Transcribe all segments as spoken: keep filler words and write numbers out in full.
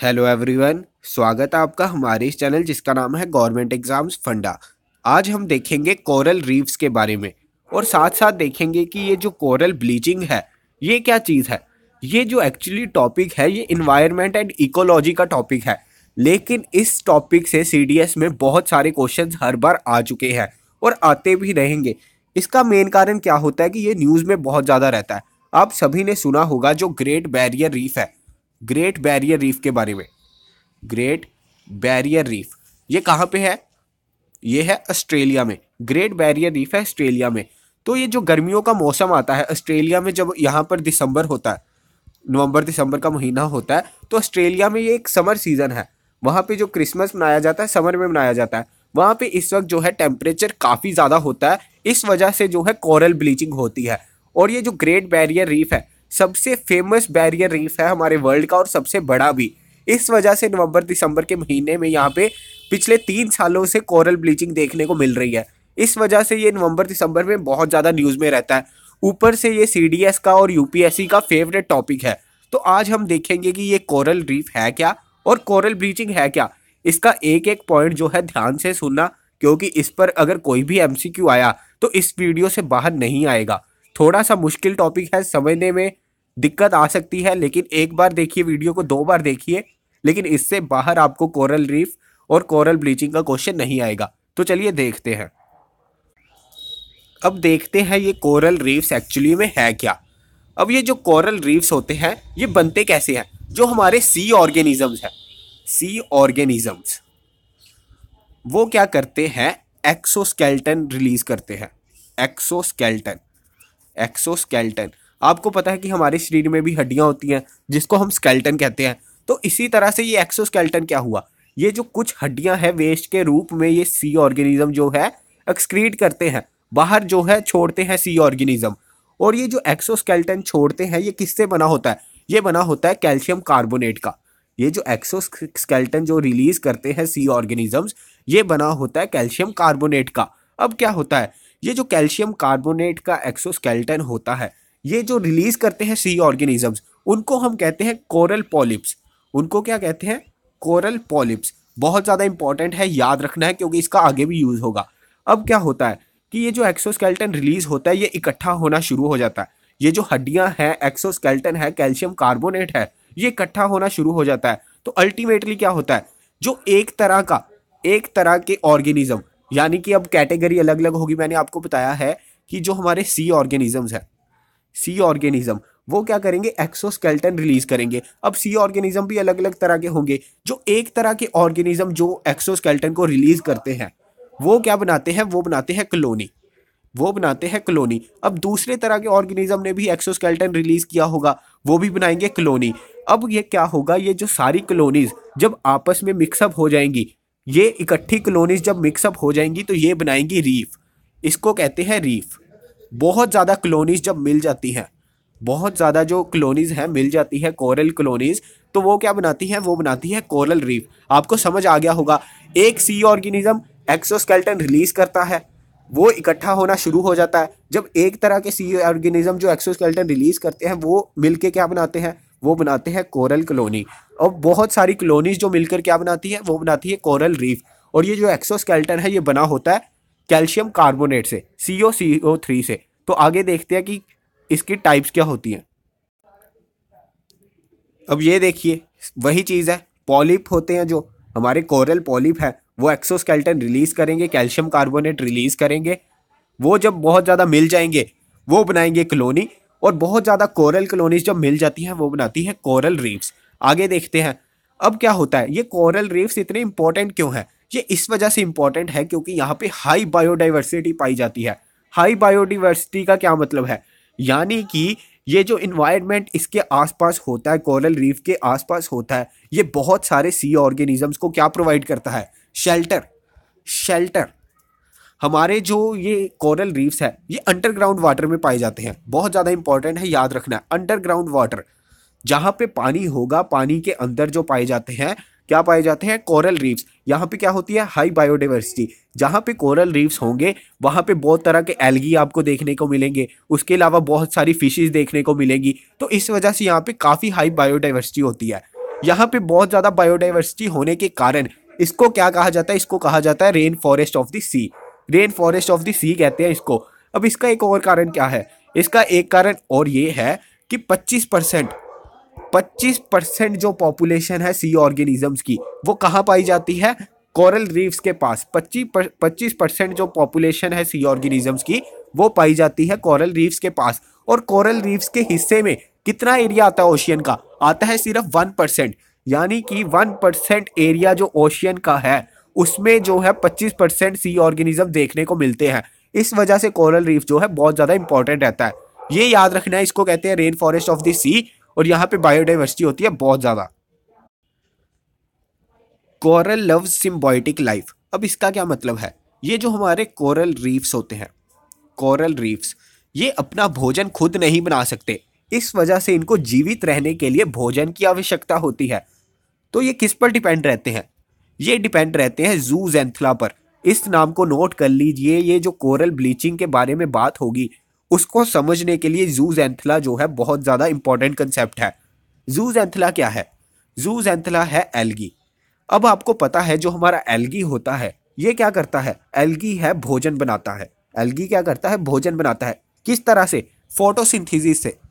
Hello everyone, स्वागत है आपका हमारे इस चैनल जिसका नाम है गवर्नमेंट एग्जाम्स फंडा। आज हम देखेंगे कोरल रीफ्स के बारे में और साथ साथ देखेंगे कि ये जो कोरल ब्लीचिंग है ये क्या चीज़ है। ये जो एक्चुअली टॉपिक है ये इन्वायरमेंट एंड इकोलॉजी का टॉपिक है, लेकिन इस टॉपिक से सीडीएस में बहुत सारे क्वेश्चंस हर बार आ चुके हैं और आते भी रहेंगे। इसका मेन कारण क्या होता है कि ये न्यूज़ में बहुत ज़्यादा रहता है। आप सभी ने सुना होगा जो ग्रेट बैरियर रीफ है, ग्रेट बैरियर रीफ के बारे में। ग्रेट बैरियर रीफ ये कहाँ पे है? ये है ऑस्ट्रेलिया में। ग्रेट बैरियर रीफ है ऑस्ट्रेलिया में। तो ये जो गर्मियों का मौसम आता है ऑस्ट्रेलिया में, जब यहाँ पर दिसंबर होता है, नवंबर दिसंबर का महीना होता है, तो ऑस्ट्रेलिया में ये एक समर सीजन है। वहाँ पे जो क्रिसमस मनाया जाता है समर में मनाया जाता है। वहाँ पे इस वक्त जो है टेम्परेचर काफ़ी ज़्यादा होता है, इस वजह से जो है कोरल ब्लीचिंग होती है। और ये जो ग्रेट बैरियर रीफ है सबसे फेमस बैरियर रीफ है हमारे वर्ल्ड का और सबसे बड़ा भी। इस वजह से नवंबर दिसंबर के महीने में यहाँ पे पिछले तीन सालों से कोरल ब्लीचिंग देखने को मिल रही है। इस वजह से ये नवंबर दिसंबर में बहुत ज़्यादा न्यूज़ में रहता है। ऊपर से ये सीडीएस का और यूपीएससी का फेवरेट टॉपिक है। तो आज हम देखेंगे कि ये कोरल रीफ है क्या और कोरल ब्लीचिंग है क्या। इसका एक एक पॉइंट जो है ध्यान से सुनना, क्योंकि इस पर अगर कोई भी एमसीक्यू आया तो इस वीडियो से बाहर नहीं आएगा। थोड़ा सा मुश्किल टॉपिक है, समझने में दिक्कत आ सकती है, लेकिन एक बार देखिए वीडियो को, दो बार देखिए, लेकिन इससे बाहर आपको कोरल रीफ और कोरल ब्लीचिंग का क्वेश्चन नहीं आएगा। तो चलिए देखते हैं। अब देखते हैं ये कोरल रीफ्स एक्चुअली में है क्या। अब ये जो कोरल रीफ्स होते हैं ये बनते कैसे हैं? जो हमारे सी ऑर्गेनिजम्स हैं, सी ऑर्गेनिजम्स वो क्या करते हैं? एक्सोस्केलेटन रिलीज करते हैं। एक्सोस्केलेटन, एक्सोस्केलेटन आपको पता है कि हमारे शरीर में भी हड्डियां होती हैं जिसको हम स्केलेटन कहते हैं। तो इसी तरह से ये एक्सोस्केलेटन क्या हुआ? ये जो कुछ हड्डियां हैं वेस्ट के रूप में ये सी ऑर्गेनिज्म जो है एक्सक्रीट करते हैं, बाहर जो है छोड़ते हैं सी ऑर्गेनिज्म। और ये जो एक्सोस्केलेटन छोड़ते हैं ये किससे बना होता है? ये बना होता है कैल्शियम कार्बोनेट का। ये जो एक्सोस्केलेटन जो रिलीज करते हैं सी ऑर्गेनिजम्स, ये बना होता है कैल्शियम कार्बोनेट का। अब क्या होता है, ये जो कैल्शियम कार्बोनेट का एक्सोस्केलेटन होता है ये जो रिलीज करते हैं सी ऑर्गेनिजम्स, उनको हम कहते हैं कोरल पॉलिप्स। उनको क्या कहते हैं? Coral polyps. बहुत ज़्यादा इंपॉर्टेंट है, याद रखना है, क्योंकि इसका आगे भी यूज़ होगा। अब क्या होता है कि ये जो एक्सोस्केलेटन रिलीज होता है ये इकट्ठा होना शुरू हो जाता है। ये जो हड्डियां हैं, एक्सोस्केलेटन है, कैल्शियम कार्बोनेट है, ये इकट्ठा होना शुरू हो जाता है। तो अल्टीमेटली क्या होता है, जो एक तरह का एक तरह के ऑर्गेनिज्म, यानी कि अब कैटेगरी अलग अलग होगी। मैंने आपको बताया है कि जो हमारे सी ऑर्गेनिजम्स है, सी ऑर्गेनिज्म वो क्या करेंगे? एक्सोस्केलेटन रिलीज करेंगे। अब सी ऑर्गेनिज्म भी अलग अलग तरह के होंगे। जो एक तरह के ऑर्गेनिज्म जो एक्सोस्केलेटन को रिलीज करते हैं वो क्या बनाते हैं? वो बनाते हैं कॉलोनी। वो बनाते हैं कॉलोनी। अब दूसरे तरह के ऑर्गेनिज्म ने भी एक्सोस्केलेटन रिलीज किया होगा, वो भी बनाएंगे कॉलोनी। अब ये क्या होगा, ये जो सारी कॉलोनीज जब आपस में मिक्सअप हो जाएंगी, ये इकट्ठी कॉलोनीज जब मिक्सअप हो जाएंगी तो ये बनाएंगी रीफ। इसको कहते हैं रीफ। बहुत ज़्यादा कॉलोनीज जब मिल जाती हैं, बहुत ज़्यादा जो कॉलोनीज हैं मिल जाती है कोरल कॉलोनीज, तो वो क्या बनाती हैं? वो बनाती है कोरल रीफ। आपको समझ आ गया होगा, एक सी ऑर्गेनिज्म एक्सोस्केलेटन रिलीज करता है, वो इकट्ठा होना शुरू हो जाता है। जब एक तरह के सी ऑर्गेनिज्म जो एक्सोस्केलेटन रिलीज करते हैं वो मिलके क्या बनाते हैं? वो बनाते हैं कोरल कॉलोनी। और बहुत सारी कॉलोनीज जो मिलकर क्या बनाती है? वो बनाती है कोरल रीफ। और ये जो एक्सोस्केलेटन है ये बना होता है कैल्शियम कार्बोनेट से, सी ओ सी ओ थ्री से। तो आगे देखते हैं कि इसकी टाइप्स क्या होती हैं। अब ये देखिए वही चीज़ है, पॉलिप होते हैं जो हमारे कोरल पॉलिप है, वो एक्सोस्केलेटन रिलीज करेंगे, कैल्शियम कार्बोनेट रिलीज करेंगे। वो जब बहुत ज़्यादा मिल जाएंगे वो बनाएंगे कॉलोनी, और बहुत ज़्यादा कोरल कॉलोनीज जब मिल जाती हैं वो बनाती है कोरल रीफ्स। आगे देखते हैं अब क्या होता है। ये कोरल रीफ्स इतने इंपॉर्टेंट क्यों है? ये इस वजह से इंपॉर्टेंट है क्योंकि यहाँ पे हाई बायोडाइवर्सिटी पाई जाती है। हाई बायोडाइवर्सिटी का क्या मतलब है? यानी कि ये जो इन्वायरमेंट इसके आसपास होता है, कोरल रीफ के आसपास होता है, ये बहुत सारे सी ऑर्गेनिजम्स को क्या प्रोवाइड करता है? शेल्टर। शेल्टर। हमारे जो ये कोरल रीफ्स है ये अंडरग्राउंड वाटर में पाए जाते हैं। बहुत ज़्यादा इंपॉर्टेंट है, याद रखना है। अंडरग्राउंड वाटर, जहाँ पे पानी होगा, पानी के अंदर जो पाए जाते हैं, क्या पाए जाते हैं? Coral reefs. यहाँ पे क्या होती है? High biodiversity. जहाँ पे कोरल रीफ्स होंगे वहाँ पे बहुत तरह के एल्गी आपको देखने को मिलेंगे, उसके अलावा बहुत सारी फिशेस देखने को मिलेंगी। तो इस वजह से यहाँ पे काफ़ी हाई बायोडाइवर्सिटी होती है। यहाँ पे बहुत ज़्यादा बायोडाइवर्सिटी होने के कारण इसको क्या कहा जाता है, इसको कहा जाता है rain forest of the sea. Rain forest of the sea कहते हैं इसको। अब इसका एक और कारण क्या है, इसका एक कारण और ये है कि पच्चीस परसेंट पच्चीस परसेंट जो पॉपुलेशन है सी ऑर्गेनिजम्स की वो कहाँ पाई जाती है, कोरल रीफ्स के पास। पच्चीस पच्चीस परसेंट जो पॉपुलेशन है सी ऑर्गेनिजम्स की वो पाई जाती है कोरल रीफ्स के पास। और कोरल रीफ्स के हिस्से में कितना एरिया आता है ओशियन का, आता है सिर्फ वन परसेंट। यानी कि वन परसेंट एरिया जो ओशियन का है उसमें जो है पच्चीस परसेंट सी ऑर्गेनिज्म देखने को मिलते हैं। इस वजह से कोरल रीफ जो है बहुत ज़्यादा इंपॉर्टेंट रहता है। ये याद रखना है, इसको कहते हैं rain forest of the sea. और यहाँ पे बायोडाइवर्सिटी होती है बहुत ज़्यादा। Coral loves symbiotic life. अब इसका क्या मतलब है, ये जो हमारे कोरल रीफ्स होते हैं, कोरल रीफ्स ये अपना भोजन खुद नहीं बना सकते। इस वजह से इनको जीवित रहने के लिए भोजन की आवश्यकता होती है। तो ये किस पर डिपेंड रहते हैं, ये डिपेंड रहते हैं जूज़ैंथला पर। इस नाम को नोट कर लीजिए। ये जो कोरल ब्लीचिंग के बारे में बात होगी उसको समझने के लिए जूज़ैंथला जो है बहुत ज़्यादा इंपॉर्टेंट कंसेप्ट है। जूज़ैंथला क्या है, जूज़ैंथला है एल्गी। अब आपको पता है जो हमारा एल्गी होता है ये क्या करता है, एल्गी है भोजन बनाता है। एल्गी क्या करता है, भोजन बनाता है। किस तरह से, फोटोसिंथेसिस से,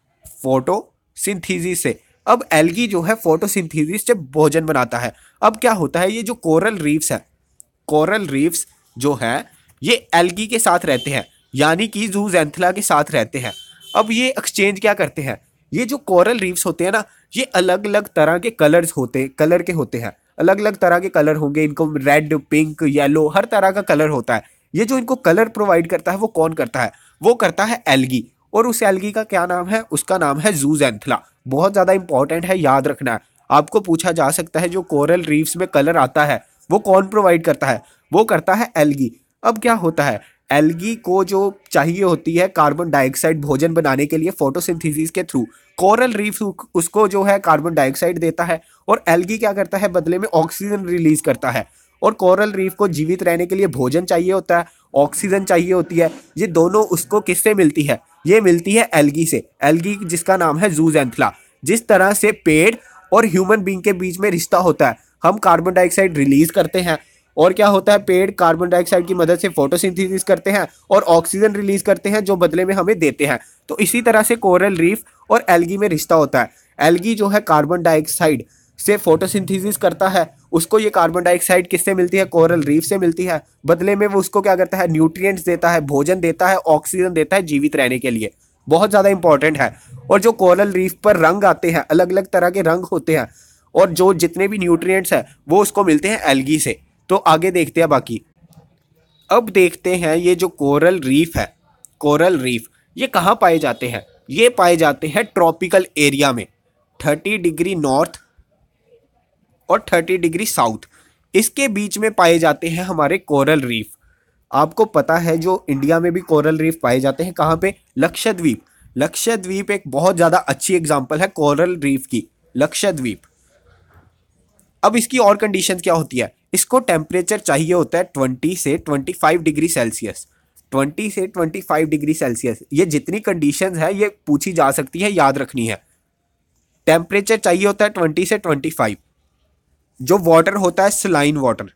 फोटोसिंथेसिस से। अब एल्गी जो है फोटोसिंथेसिस से भोजन बनाता है। अब क्या होता है, ये जो कोरल रीफ्स है, कोरल रीफ्स जो है ये एल्गी के साथ रहते हैं, यानी कि जूज़ैंथला के साथ रहते हैं। अब ये एक्सचेंज क्या करते हैं, ये जो कोरल रीफ्स होते हैं ना ये अलग अलग तरह के कलर्स होते कलर के होते हैं। अलग अलग तरह के कलर होंगे, इनको रेड, पिंक, येलो, हर तरह का कलर होता है। ये जो इनको कलर प्रोवाइड करता है वो कौन करता है, वो करता है एल्गी। और उस एल्गी का क्या नाम है, उसका नाम है जूज़ैंथला। बहुत ज़्यादा इंपॉर्टेंट है, याद रखना है। आपको पूछा जा सकता है जो कोरल रीफ्स में कलर आता है वो कौन प्रोवाइड करता है, वो करता है एल्गी। अब क्या होता है, एल्गी को जो चाहिए होती है कार्बन डाइऑक्साइड भोजन बनाने के लिए फोटोसिंथेसिस के थ्रू, कोरल रीफ उसको जो है कार्बन डाइऑक्साइड देता है और एल्गी क्या करता है, बदले में ऑक्सीजन रिलीज करता है। और कोरल रीफ को जीवित रहने के लिए भोजन चाहिए होता है, ऑक्सीजन चाहिए होती है। ये दोनों उसको किससे मिलती है, ये मिलती है एल्गी से। एल्गी जिसका नाम है जूज़ैंथला। जिस तरह से पेड़ और ह्यूमन बीइंग के बीच में रिश्ता होता है, हम कार्बन डाइऑक्साइड रिलीज करते हैं और क्या होता है, पेड़ कार्बन डाइऑक्साइड की मदद से फोटोसिंथेसिस करते हैं और ऑक्सीजन रिलीज करते हैं जो बदले में हमें देते हैं। तो इसी तरह से कोरल रीफ और एल्गी में रिश्ता होता है। एल्गी जो है कार्बन डाइऑक्साइड से फोटोसिंथेसिस करता है, उसको ये कार्बन डाइऑक्साइड किससे मिलती है, कोरल रीफ से मिलती है। बदले में वो उसको क्या करता है, न्यूट्रिएंट्स देता है, भोजन देता है, ऑक्सीजन देता है जीवित रहने के लिए। बहुत ज़्यादा इंपॉर्टेंट है। और जो कोरल रीफ पर रंग आते हैं, अलग अलग तरह के रंग होते हैं और जो जितने भी न्यूट्रिएंट्स हैं वो उसको मिलते हैं एल्गी से। तो आगे देखते हैं बाकी। अब देखते हैं ये जो कोरल रीफ है, कोरल रीफ ये कहाँ पाए जाते हैं, ये पाए जाते हैं ट्रॉपिकल एरिया में, थर्टी डिग्री नॉर्थ और थर्टी डिग्री साउथ, इसके बीच में पाए जाते हैं हमारे कोरल रीफ। आपको पता है जो इंडिया में भी कोरल रीफ पाए जाते हैं, कहाँ पे, लक्षद्वीप। लक्षद्वीप एक बहुत ज़्यादा अच्छी एग्जाम्पल है कोरल रीफ की, लक्षद्वीप। अब इसकी और कंडीशन क्या होती है, इसको टेम्परेचर चाहिए होता है ट्वेंटी से twenty five degree Celsius, twenty से ट्वेंटी फाइव डिग्री सेल्सियस। ये जितनी कंडीशंस है ये पूछी जा सकती है, याद रखनी है। टेम्परेचर चाहिए होता है ट्वेंटी से ट्वेंटी फाइव। जो वाटर होता है सलाइन वाटर,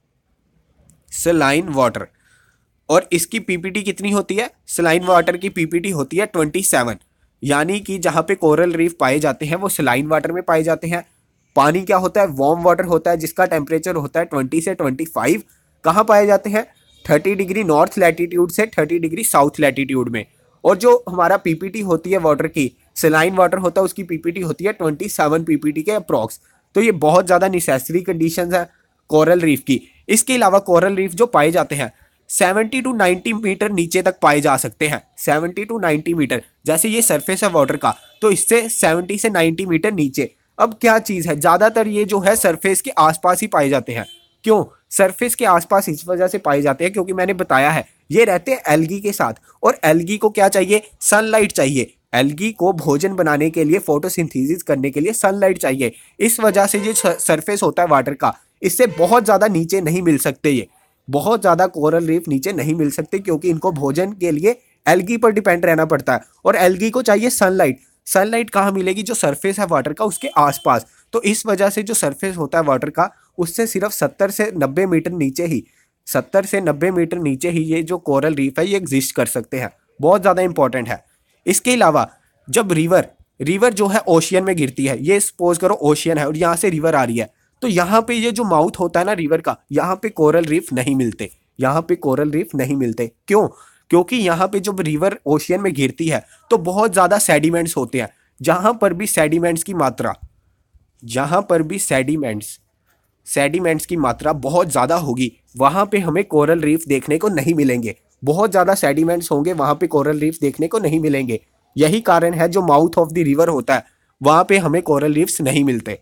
सलाइन वाटर। और इसकी पीपीटी कितनी होती है, सलाइन वाटर की पीपीटी होती है ट्वेंटी सेवन। यानी कि जहाँ पे कोरल रीफ पाए जाते हैं वो सलाइन वाटर में पाए जाते हैं। पानी क्या होता है, वार्म वाटर होता है जिसका टेम्परेचर होता है ट्वेंटी से ट्वेंटी फाइव। कहाँ पाए जाते हैं, थर्टी डिग्री नॉर्थ लैटिट्यूड से थर्टी डिग्री साउथ लैटिट्यूड में। और जो हमारा पीपीटी होती है वाटर की, सलाइन वाटर होता है उसकी पीपीटी होती है ट्वेंटी सेवन पीपीटी के अप्रॉक्स। तो ये बहुत ज़्यादा नेसेसरी कंडीशंस है कोरल रीफ की। इसके अलावा कोरल रीफ जो पाए जाते हैं सेवेंटी टू नाइंटी मीटर नीचे तक पाए जा सकते हैं, सेवेंटी टू नाइंटी मीटर। जैसे ये सरफेस है वाटर का तो इससे सेवेंटी से नाइंटी मीटर नीचे। अब क्या चीज़ है, ज़्यादातर ये जो है सरफेस के आसपास ही पाए जाते हैं। क्यों सरफेस के आसपास, इस वजह से पाए जाते हैं क्योंकि मैंने बताया है ये रहते हैं एल्गी के साथ। और एल्गी को क्या चाहिए, सनलाइट चाहिए। एल्गी को भोजन बनाने के लिए, फोटोसिंथेसिस करने के लिए सनलाइट चाहिए। इस वजह से ये सरफेस होता है वाटर का, इससे बहुत ज़्यादा नीचे नहीं मिल सकते। ये बहुत ज़्यादा कोरल रीफ नीचे नहीं मिल सकते क्योंकि इनको भोजन के लिए एल्गी पर डिपेंड रहना पड़ता है। और एल्गी को चाहिए सनलाइट। सनलाइट कहाँ मिलेगी, जो सरफेस है वाटर का उसके आसपास। तो इस वजह से जो सरफेस होता है वाटर का, उससे सिर्फ सत्तर से नब्बे मीटर नीचे ही सत्तर से नब्बे मीटर नीचे ही ये जो कोरल रीफ है ये एग्जिस्ट कर सकते हैं। बहुत ज़्यादा इंपॉर्टेंट है। इसके अलावा जब रिवर रिवर जो है ओशियन में गिरती है, ये सपोज करो ओशियन है और यहाँ से रिवर आ रही है, तो यहाँ पे ये जो माउथ होता है ना रिवर का, यहाँ पे कोरल रीफ नहीं मिलते। यहाँ पे कोरल रीफ नहीं मिलते क्यों? क्योंकि यहाँ पे जब रिवर ओशियन में गिरती है तो बहुत ज़्यादा सेडिमेंट्स होते हैं। जहाँ पर भी सेडिमेंट्स की मात्रा जहाँ पर भी सेडिमेंट्स सेडिमेंट्स की मात्रा बहुत ज़्यादा होगी, वहाँ पे हमें कोरल रीफ देखने को नहीं मिलेंगे। बहुत ज़्यादा सेडिमेंट्स होंगे, वहाँ पे कोरल रीफ देखने को नहीं मिलेंगे। यही कारण है जो माउथ ऑफ द रिवर होता है वहाँ पे हमें कोरल रीफ्स नहीं मिलते।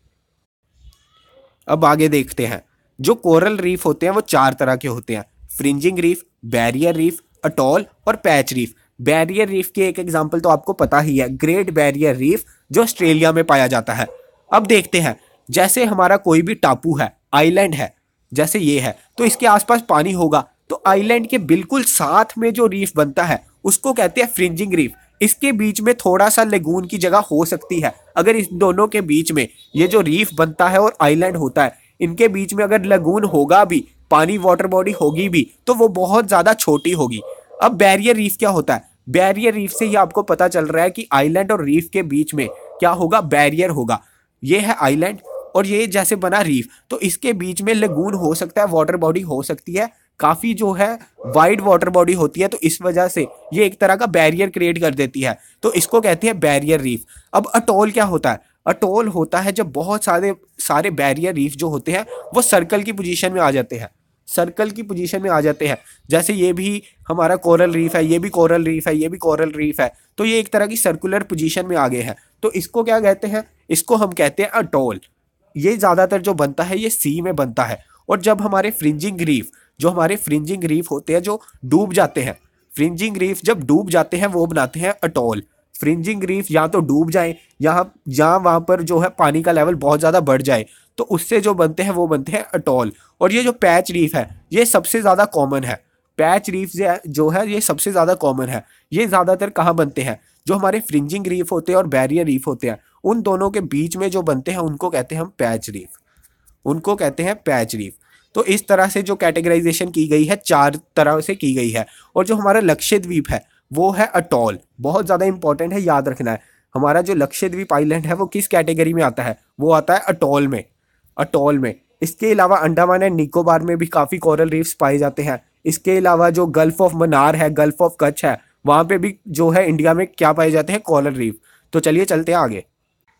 अब आगे देखते हैं। जो कोरल रीफ होते हैं वो चार तरह के होते हैं: fringing reef, barrier reef, atoll और पैच रीफ। बैरियर रीफ के एक एग्जांपल तो आपको पता ही है, ग्रेट बैरियर रीफ जो ऑस्ट्रेलिया में पाया जाता है। अब देखते हैं, जैसे हमारा कोई भी टापू है, आइलैंड है, जैसे ये है, तो इसके आसपास पानी होगा, तो आइलैंड के बिल्कुल साथ में जो रीफ बनता है उसको कहते हैं फ्रिंजिंग रीफ। इसके बीच में थोड़ा सा लेगून की जगह हो सकती है। अगर इस दोनों के बीच में ये जो रीफ बनता है और आइलैंड होता है, इनके बीच में अगर लगून होगा भी, पानी वाटर बॉडी होगी भी, तो वो बहुत ज़्यादा छोटी होगी। अब बैरियर रीफ क्या होता है? बैरियर रीफ से ये आपको पता चल रहा है कि आइलैंड और रीफ के बीच में क्या होगा? बैरियर होगा। ये है आइलैंड और ये जैसे बना रीफ, तो इसके बीच में लगून हो सकता है, वाटर बॉडी हो सकती है, काफ़ी जो है वाइड वाटर बॉडी होती है, तो इस वजह से ये एक तरह का बैरियर क्रिएट कर देती है, तो इसको कहते हैं बैरियर रीफ। अब अटोल क्या होता है? अटोल होता है जब बहुत सारे सारे बैरियर रीफ जो होते हैं वो सर्कल की पोजीशन में आ जाते हैं सर्कल की पोजीशन में आ जाते हैं। जैसे ये भी हमारा कोरल रीफ है, ये भी कोरल रीफ है, ये भी कोरल रीफ है, तो ये एक तरह की सर्कुलर पोजीशन में आ गए हैं, तो इसको क्या कहते हैं? इसको हम कहते हैं अटोल। ये ज़्यादातर जो बनता है ये सी में बनता है। और जब हमारे फ्रिंजिंग रीफ जो हमारे फ्रिंजिंग रीफ होते हैं जो डूब जाते हैं, फ्रिंजिंग रीफ जब डूब जाते हैं वो बनाते हैं अटोल। फ्रिंजिंग रीफ या तो डूब जाए, यहाँ जहाँ वहाँ पर जो है पानी का लेवल बहुत ज़्यादा बढ़ जाए, तो उससे जो बनते हैं वो बनते हैं अटोल। और ये जो पैच रीफ है ये सबसे ज़्यादा कॉमन है। पैच रीफ जो है ये सबसे ज़्यादा कॉमन है। ये ज़्यादातर कहाँ बनते हैं? जो हमारे फ्रिंजिंग रीफ होते हैं और बैरियर रीफ होते हैं, उन दोनों के बीच में जो बनते हैं उनको कहते हैं हम पैच रीफ उनको कहते हैं पैच रीफ। तो इस तरह से जो कैटेगराइजेशन की गई है, चार तरह से की गई है। और जो हमारा लक्षद्वीप है वो है अटोल। बहुत ज़्यादा इंपॉर्टेंट है, याद रखना है। हमारा जो लक्षद्वीप आइलैंड है वो किस कैटेगरी में आता है? वो आता है अटोल में अटोल में इसके अलावा अंडमान एंड निकोबार में भी काफ़ी कोरल रीफ्स पाए जाते हैं। इसके अलावा जो गल्फ ऑफ मन्नार है, गल्फ ऑफ कच्छ है, वहाँ पे भी जो है इंडिया में क्या पाए जाते हैं? Coral reef. तो चलिए चलते हैं आगे।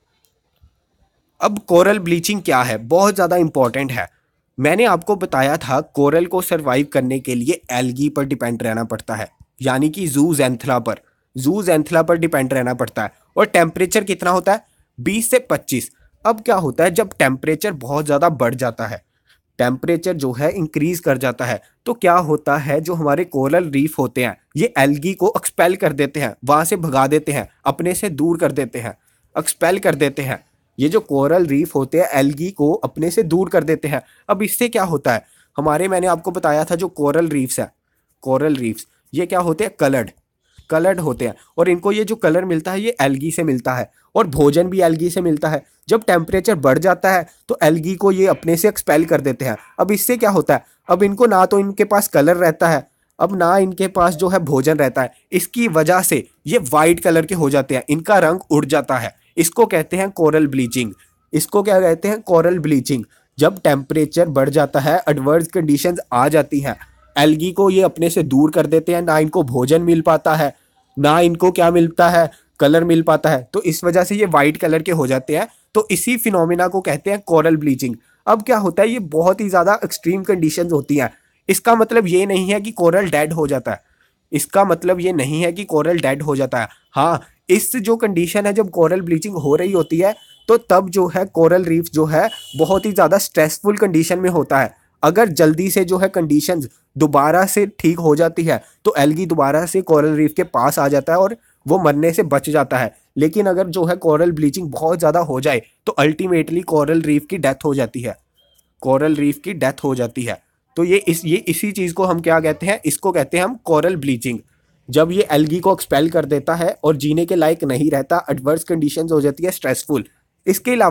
अब कोरल ब्लीचिंग क्या है? बहुत ज़्यादा इंपॉर्टेंट है। मैंने आपको बताया था कोरल को सरवाइव करने के लिए एल्गी पर डिपेंड रहना पड़ता है, यानी कि जूज़ैंथला पर जूज़ैंथला पर डिपेंड रहना पड़ता है। और टेम्परेचर कितना होता है? बीस से पच्चीस। अब क्या होता है जब टेम्परेचर बहुत ज़्यादा बढ़ जाता है, टेम्परेचर जो है इंक्रीज कर जाता है, तो क्या होता है जो हमारे कोरल रीफ होते हैं ये एल्गी को एक्सपेल कर देते हैं, वहाँ से भगा देते हैं, अपने से दूर कर देते हैं, एक्सपेल कर देते हैं। ये जो कोरल रीफ होते हैं एल्गी को अपने से दूर कर देते हैं। अब इससे क्या होता है? हमारे मैंने आपको बताया था जो कोरल रीफ्स है कोरल रीफ्स ये क्या होते हैं? कलर्ड कलर्ड होते हैं। और इनको ये जो कलर मिलता है ये एल्गी से मिलता है, और भोजन भी एल्गी से मिलता है। जब टेम्परेचर बढ़ जाता है तो एल्गी को ये अपने से एक्सपेल कर देते हैं। अब इससे क्या होता है? अब इनको ना तो इनके पास कलर रहता है, अब ना इनके पास जो है भोजन रहता है। इसकी वजह से ये वाइट कलर के हो जाते हैं, इनका रंग उड़ जाता है। इसको कहते हैं कोरल ब्लीचिंग। इसको क्या कहते हैं? Coral bleaching. जब टेम्परेचर बढ़ जाता है, एडवर्स कंडीशंस आ जाती हैं, एल्गी को ये अपने से दूर कर देते हैं, ना इनको भोजन मिल पाता है, ना इनको क्या मिलता है? कलर मिल पाता है, तो इस वजह से ये वाइट कलर के हो जाते हैं। तो इसी फिनोमिना को कहते हैं कोरल ब्लीचिंग। अब क्या होता है? ये बहुत ही ज़्यादा एक्सट्रीम कंडीशंस होती हैं। इसका मतलब ये नहीं है कि कोरल डेड हो जाता है इसका मतलब ये नहीं है कि कोरल डेड हो जाता है। हाँ, इस जो कंडीशन है जब कोरल ब्लीचिंग हो रही होती है तो तब जो है कोरल रीफ जो है बहुत ही ज़्यादा स्ट्रेसफुल कंडीशन में होता है। अगर जल्दी से जो है कंडीशंस दोबारा से ठीक हो जाती है तो एल्गी दोबारा से कोरल रीफ के पास आ जाता है और वो मरने से बच जाता है। लेकिन अगर जो है कोरल ब्लीचिंग बहुत ज़्यादा हो जाए तो अल्टीमेटली कोरल रीफ की डेथ हो जाती है कोरल रीफ की डेथ हो जाती है। तो ये इस ये इसी चीज़ को हम क्या कहते हैं? इसको कहते हैं हम कोरल ब्लीचिंग। जब ये एल्गी को एक्सपेल कर देता है और जीने के लायक नहीं रहता, एडवर्स कंडीशंस हो जाती है, स्ट्रेसफुल। इसके अलावा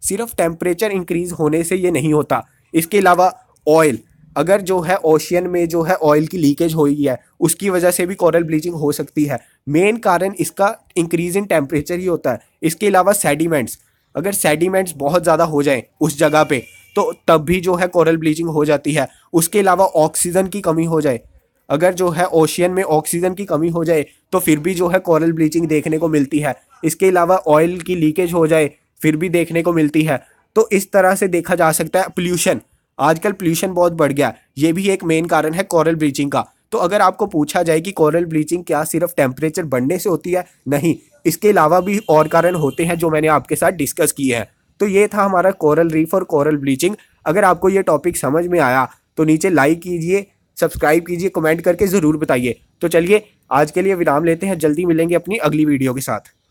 सिर्फ टेम्परेचर इंक्रीज होने से ये नहीं होता। इसके अलावा ऑयल, अगर जो है ओशियन में जो है ऑयल की लीकेज हो गई है, उसकी वजह से भी कोरल ब्लीचिंग हो सकती है। मेन कारण इसका इंक्रीज इन टेम्परेचर ही होता है। इसके अलावा सेडिमेंट्स, अगर सेडिमेंट्स बहुत ज़्यादा हो जाए उस जगह पे तो तब भी जो है कोरल ब्लीचिंग हो जाती है। उसके अलावा ऑक्सीजन की कमी हो जाए, अगर जो है ओशियन में ऑक्सीजन की कमी हो जाए तो फिर भी जो है कोरल ब्लीचिंग देखने को मिलती है। इसके अलावा ऑयल की लीकेज हो जाए फिर भी देखने को मिलती है। तो इस तरह से देखा जा सकता है। पोल्यूशन, आजकल पोल्यूशन बहुत बढ़ गया, ये भी एक मेन कारण है कोरल ब्लीचिंग का। तो अगर आपको पूछा जाए कि कोरल ब्लीचिंग क्या सिर्फ टेम्परेचर बढ़ने से होती है, नहीं, इसके अलावा भी और कारण होते हैं जो मैंने आपके साथ डिस्कस किए हैं। तो ये था हमारा कोरल रीफ और कोरल ब्लीचिंग। अगर आपको ये टॉपिक समझ में आया तो नीचे लाइक कीजिए, सब्सक्राइब कीजिए, कमेंट करके ज़रूर बताइए। तो चलिए आज के लिए विराम लेते हैं, जल्दी मिलेंगे अपनी अगली वीडियो के साथ।